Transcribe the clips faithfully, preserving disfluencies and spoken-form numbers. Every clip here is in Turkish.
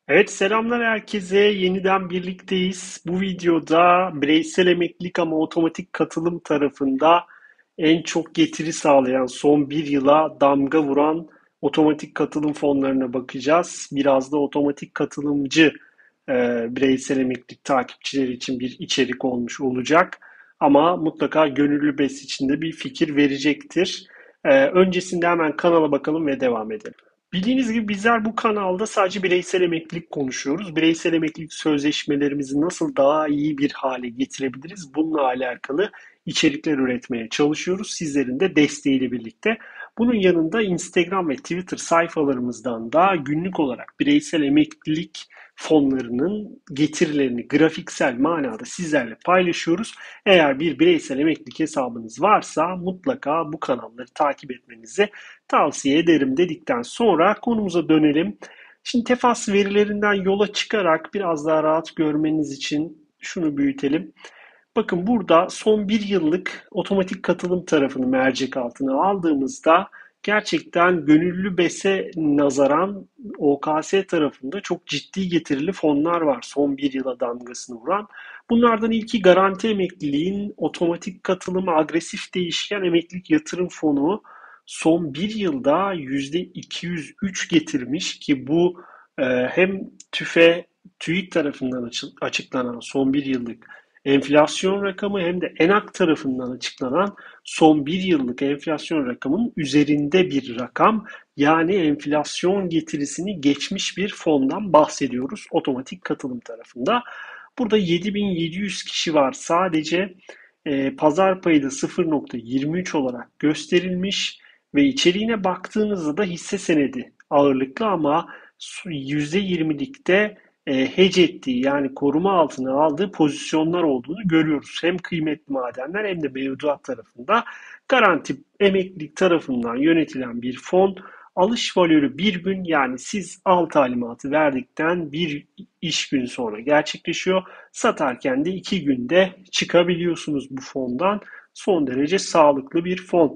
Evet, selamlar herkese. Yeniden birlikteyiz. Bu videoda bireysel emeklilik ama otomatik katılım tarafında en çok getiri sağlayan, son bir yıla damga vuran otomatik katılım fonlarına bakacağız. Biraz da otomatik katılımcı e, bireysel emeklilik takipçileri için bir içerik olmuş olacak. Ama mutlaka gönüllü bes içinde bir fikir verecektir. E, öncesinde hemen kanala bakalım ve devam edelim. Bildiğiniz gibi bizler bu kanalda sadece bireysel emeklilik konuşuyoruz. Bireysel emeklilik sözleşmelerimizi nasıl daha iyi bir hale getirebiliriz? Bununla alakalı içerikler üretmeye çalışıyoruz. Sizlerin de desteğiyle birlikte. Bunun yanında Instagram ve Twitter sayfalarımızdan da günlük olarak bireysel emeklilik fonlarının getirilerini grafiksel manada sizlerle paylaşıyoruz. Eğer bir bireysel emeklilik hesabınız varsa mutlaka bu kanalları takip etmenizi tavsiye ederim dedikten sonra konumuza dönelim. Şimdi Tefas verilerinden yola çıkarak biraz daha rahat görmeniz için şunu büyütelim. Bakın burada son bir yıllık otomatik katılım tarafını mercek altına aldığımızda gerçekten gönüllü bese nazaran O K S tarafında çok ciddi getirili fonlar var son bir yıla damgasını vuran. Bunlardan ilki Garanti Emekliliğin otomatik katılımı agresif değişken emeklilik yatırım fonu son bir yılda yüzde iki yüz üç getirmiş ki bu e, hem TÜFE, TÜİK tarafından açıklanan son bir yıllık enflasyon rakamı hem de ENAK tarafından açıklanan son bir yıllık enflasyon rakamının üzerinde bir rakam. Yani enflasyon getirisini geçmiş bir fondan bahsediyoruz otomatik katılım tarafında. Burada yedi bin yedi yüz kişi var sadece. E, pazar payı da sıfır nokta yirmi üç olarak gösterilmiş ve içeriğine baktığınızda da hisse senedi ağırlıklı ama yüzde yirmilikte e, hedge ettiği yani koruma altına aldığı pozisyonlar olduğunu görüyoruz. Hem kıymetli madenler hem de mevduat tarafında garanti emeklilik tarafından yönetilen bir fon. Alış valörü bir gün yani siz al talimatı verdikten bir iş gün sonra gerçekleşiyor. Satarken de iki günde çıkabiliyorsunuz bu fondan. Son derece sağlıklı bir fon.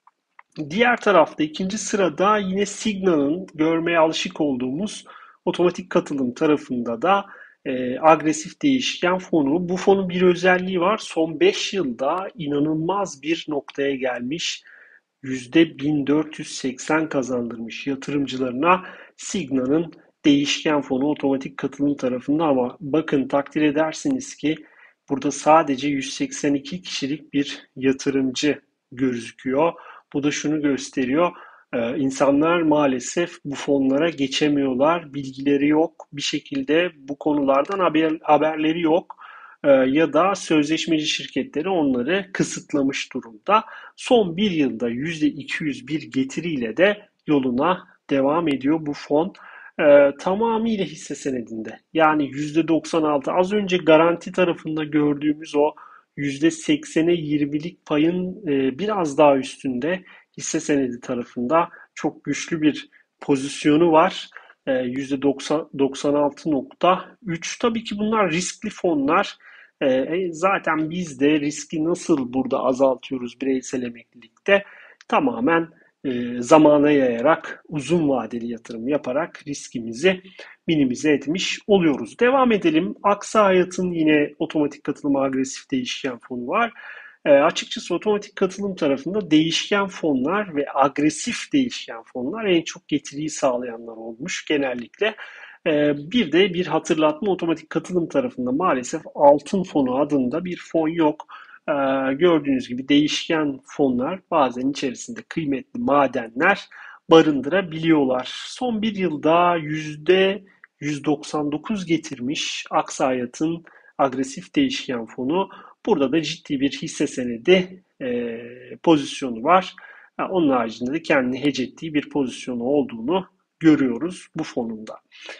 Diğer tarafta ikinci sırada yine Signa'nın görmeye alışık olduğumuz otomatik katılım tarafında da e, agresif değişken fonu. Bu fonun bir özelliği var. Son beş yılda inanılmaz bir noktaya gelmiş. yüzde bin dört yüz seksen kazandırmış yatırımcılarına Signa'nın değişken fonu otomatik katılım tarafında ama bakın takdir edersiniz ki burada sadece yüz seksen iki kişilik bir yatırımcı gözüküyor. Bu da şunu gösteriyor. Ee, insanlar maalesef bu fonlara geçemiyorlar. Bilgileri yok. Bir şekilde bu konulardan haber, haberleri yok. Ee, ya da sözleşmeci şirketleri onları kısıtlamış durumda. Son bir yılda yüzde iki yüz bir getiriyle de yoluna devam ediyor bu fon. Ee, tamamıyla hisse senedinde. Yani yüzde doksan altı az önce garanti tarafında gördüğümüz o yüzde seksene yirmilik payın e, biraz daha üstünde hisse senedi tarafında çok güçlü bir pozisyonu var. E, yüzde doksan altı nokta üç. Tabii ki bunlar riskli fonlar. E, e, zaten biz de riski nasıl burada azaltıyoruz bireysel emeklilikte? Tamamen e, zamana yayarak, uzun vadeli yatırım yaparak riskimizi minimize etmiş oluyoruz. Devam edelim. Aksa Hayat'ın yine otomatik katılım agresif değişken fonu var. E, açıkçası otomatik katılım tarafında değişken fonlar ve agresif değişken fonlar en çok getiriyi sağlayanlar olmuş genellikle. E, bir de bir hatırlatma otomatik katılım tarafında maalesef altın fonu adında bir fon yok. E, gördüğünüz gibi değişken fonlar bazen içerisinde kıymetli madenler barındırabiliyorlar. Son bir yılda yüzde yüz doksan dokuz getirmiş Aksayat'ın agresif değişken fonu. Burada da ciddi bir hisse senedi e, pozisyonu var. Ha, onun haricinde de kendini hedge ettiği bir pozisyonu olduğunu görüyoruz bu fonunda.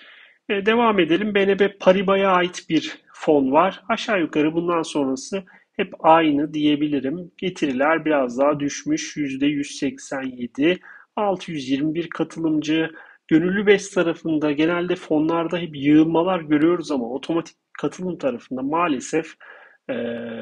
E, devam edelim. B N P Paribas'a ait bir fon var. Aşağı yukarı bundan sonrası hep aynı diyebilirim. Getiriler biraz daha düşmüş. yüzde yüz seksen yedi, altı yüz yirmi bir katılımcı. Gönüllü BES tarafında genelde fonlarda hep yığılmalar görüyoruz ama otomatik katılım tarafında maalesef e,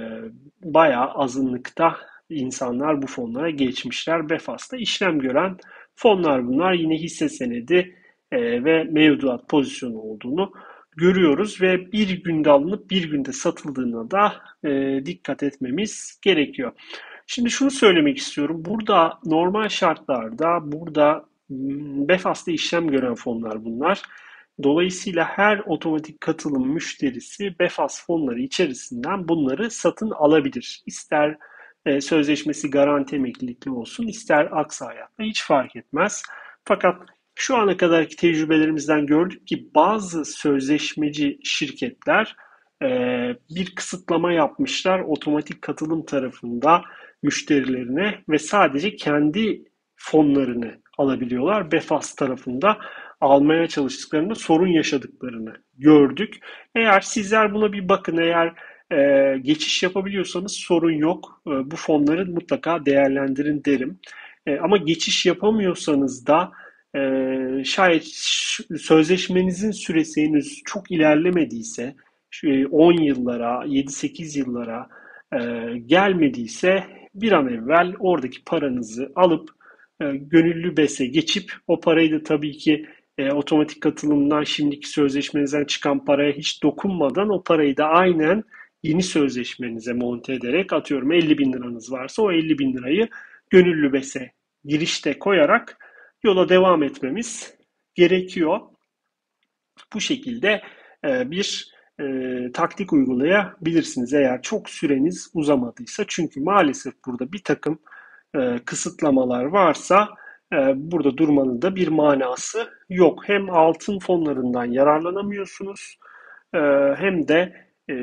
bayağı azınlıkta insanlar bu fonlara geçmişler. Befas'ta işlem gören fonlar bunlar. Yine hisse senedi e, ve mevduat pozisyonu olduğunu görüyoruz ve bir günde alınıp bir günde satıldığına da e, dikkat etmemiz gerekiyor. Şimdi şunu söylemek istiyorum. Burada normal şartlarda burada m, BEFAS'ta işlem gören fonlar bunlar. Dolayısıyla her otomatik katılım müşterisi BEFAS fonları içerisinden bunları satın alabilir. İster e, sözleşmesi garanti emeklilikli olsun, ister aksa hayatla hiç fark etmez. Fakat şu ana kadarki tecrübelerimizden gördük ki bazı sözleşmeci şirketler e, bir kısıtlama yapmışlar otomatik katılım tarafında müşterilerine ve sadece kendi fonlarını alabiliyorlar. BEFAS tarafında almaya çalıştıklarında sorun yaşadıklarını gördük. Eğer sizler buna bir bakın, eğer e, geçiş yapabiliyorsanız sorun yok. E, bu fonları mutlaka değerlendirin derim. E, ama geçiş yapamıyorsanız da e, şayet sözleşmenizin süresi henüz çok ilerlemediyse, on yıllara, yedi sekiz yıllara e, gelmediyse bir an evvel oradaki paranızı alıp e, gönüllü BES'e geçip o parayı da tabii ki e, otomatik katılımdan şimdiki sözleşmenizden çıkan paraya hiç dokunmadan o parayı da aynen yeni sözleşmenize monte ederek, atıyorum elli bin liranız varsa o elli bin lirayı gönüllü BES'e girişte koyarak yola devam etmemiz gerekiyor. Bu şekilde e, bir e, taktik uygulayabilirsiniz eğer çok süreniz uzamadıysa. Çünkü maalesef burada bir takım e, kısıtlamalar varsa e, burada durmanın da bir manası yok. Hem altın fonlarından yararlanamıyorsunuz e, hem de e,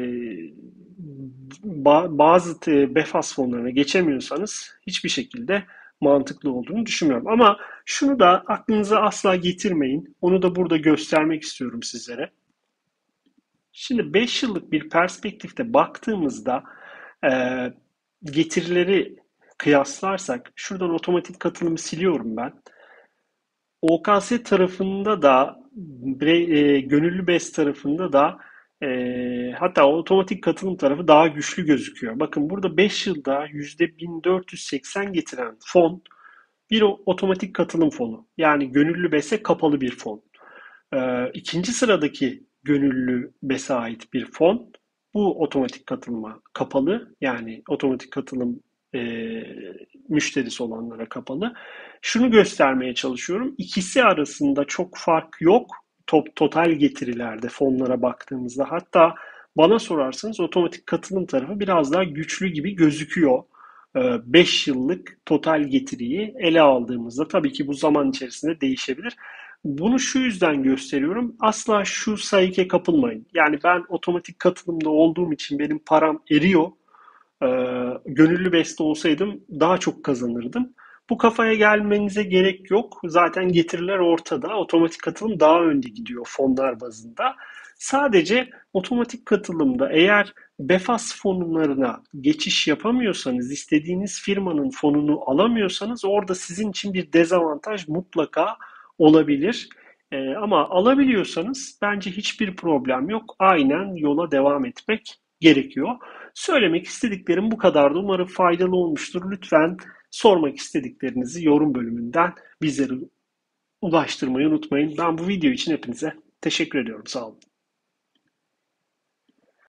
bazı BEFAS fonlarına geçemiyorsanız hiçbir şekilde mantıklı olduğunu düşünmüyorum. Ama şunu da aklınıza asla getirmeyin. Onu da burada göstermek istiyorum sizlere. Şimdi beş yıllık bir perspektifte baktığımızda e, getirileri kıyaslarsak, şuradan otomatik katılımı siliyorum ben. O K S tarafında da e, gönüllü BES tarafında da e, hatta otomatik katılım tarafı daha güçlü gözüküyor. Bakın burada beş yılda yüzde bin dört yüz seksen getiren fon bir otomatik katılım fonu. Yani gönüllü BES'e kapalı bir fon. Ee, ikinci sıradaki gönüllü BES'e ait bir fon. Bu otomatik katılıma kapalı. Yani otomatik katılım e, müşterisi olanlara kapalı. Şunu göstermeye çalışıyorum. İkisi arasında çok fark yok. Top, total getirilerde fonlara baktığımızda. Hatta bana sorarsanız otomatik katılım tarafı biraz daha güçlü gibi gözüküyor. beş yıllık total getiriyi ele aldığımızda tabii ki bu zaman içerisinde değişebilir. Bunu şu yüzden gösteriyorum. Asla şu sayıke kapılmayın. Yani ben otomatik katılımda olduğum için benim param eriyor. Ee, Gönüllü beste olsaydım daha çok kazanırdım. Bu kafaya gelmenize gerek yok. Zaten getiriler ortada. Otomatik katılım daha önde gidiyor fonlar bazında. Sadece otomatik katılımda eğer BEFAS fonlarına geçiş yapamıyorsanız, istediğiniz firmanın fonunu alamıyorsanız orada sizin için bir dezavantaj mutlaka olabilir. Ee, ama alabiliyorsanız bence hiçbir problem yok. Aynen yola devam etmek gerekiyor. Söylemek istediklerim bu kadardı. Umarım faydalı olmuştur. Lütfen sormak istediklerinizi yorum bölümünden bizlere ulaştırmayı unutmayın. Ben bu video için hepinize teşekkür ediyorum. Sağ olun.